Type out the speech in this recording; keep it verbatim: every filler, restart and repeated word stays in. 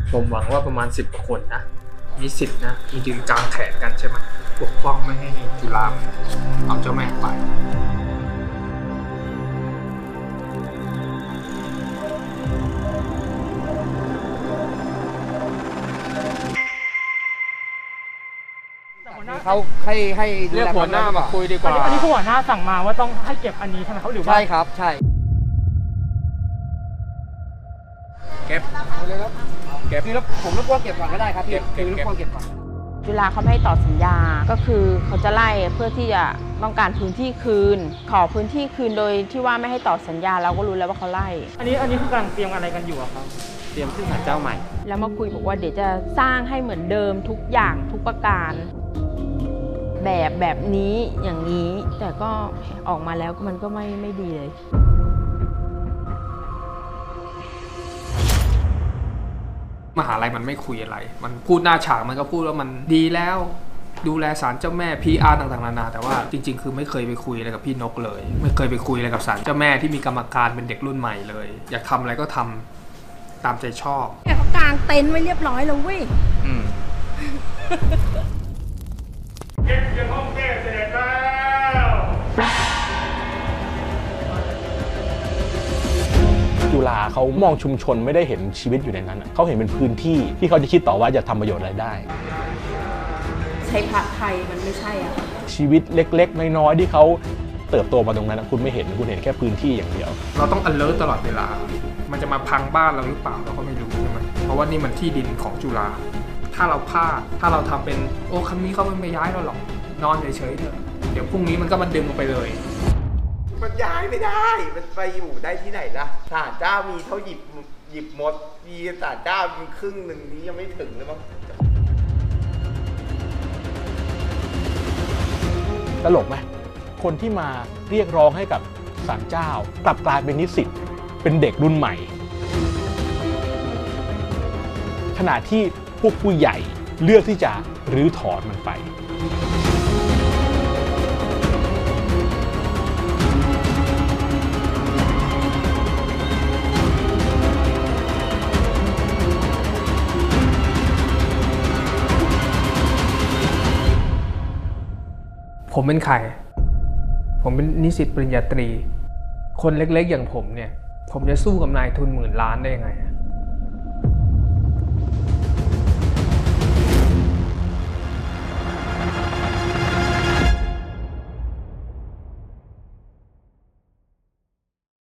ผมหวังว่าประมาณสิบกว่าคนนะมีสิทธิ์นะมียืนกลางแขนกันใช่ไหมปกป้องไม่ให้จุฬาเอาเจ้าแม่ไปเขาให้ให้เรียกหัวหน้ามาคุยดีกว่าอันนี้คือหัวหน้าสั่งมาว่าต้องให้เก็บอันนี้ใช่ไหมเขาหรือว่าใช่ครับใช่เก็บเลยครับเก็บคือผมรบกวนเก็บก่อนก็ได้ครับพี่คือรบกวนเก็บก่อนจุฬาเขาไม่ให้ต่อสัญญาก็คือเขาจะไล่เพื่อที่จะต้องการพื้นที่คืนขอพื้นที่คืนโดยที่ว่าไม่ให้ต่อสัญญาเราก็รู้แล้วว่าเขาไล่อันนี้อันนี้คือกำลังเตรียมอะไรกันอยู่ครับเตรียมขึ้นศาลเจ้าใหม่แล้วมาคุยบอกว่าเดี๋ยวจะสร้างให้เหมือนเดิมทุกอย่างทุกประการแบบแบบนี้อย่างนี้แต่ก็ออกมาแล้วมันก็ไม่ไม่ดีเลยมหาลัยมันไม่คุยอะไรมันพูดหน้าฉากมันก็พูดว่ามันดีแล้วดูแลศาลเจ้าแม่ พี อาร์ ต่างๆนานาแต่ว่าจริงๆคือไม่เคยไปคุยอะไรกับพี่นกเลยไม่เคยไปคุยอะไรกับศาลเจ้าแม่ที่มีกรรมการเป็นเด็กรุ่นใหม่เลยอยากทำอะไรก็ทำตามใจชอบแต่เขากางเต็นท์ไว้เรียบร้อยแล้วเว้ยอืมเก็บยังห้องแก้เสร็จแล้วจุฬาเขามองชุมชนไม่ได้เห็นชีวิตอยู่ในนั้นเขาเห็นเป็นพื้นที่ที่เขาจะคิดต่อว่าจะทำประโยชน์อะไรได้ใช้พระไทยมันไม่ใช่อะชีวิตเล็กๆน้อยๆที่เขาเติบโตมาตรงนั้นคุณไม่เห็นคุณเห็นแค่พื้นที่อย่างเดียวเราต้อง alert ตลอดเวลามันจะมาพังบ้านเราหรือเปล่าเราก็ไม่รู้ใช่ไหมเพราะว่านี่มันที่ดินของจุฬาถ้าเราพลาดถ้าเราทำเป็นโอ้ครั้งนี้เขาไม่ย้ายเราหรอกนอนเฉยๆเถอะเดี๋ยวพรุ่งนี้มันก็มันดึงไปเลยมันย้ายไม่ได้มันไปอยู่ได้ที่ไหนล่ะศาลเจ้ามีเท่าหยิบหยิบหมดมีศาลเจ้ามีครึ่งหนึ่งนี้ยังไม่ถึงเลยมั้งตลกไหมคนที่มาเรียกร้องให้กับศาลเจ้ากลับกลายเป็นนิสิตเป็นเด็กรุ่นใหม่ขณะที่พวกผู้ใหญ่เลือกที่จะรื้อถอนมันไปผมเป็นใครผมเป็นนิสิตปริญญาตรีคนเล็กๆอย่างผมเนี่ยผมจะสู้กับนายทุนหมื่นล้านได้ยังไง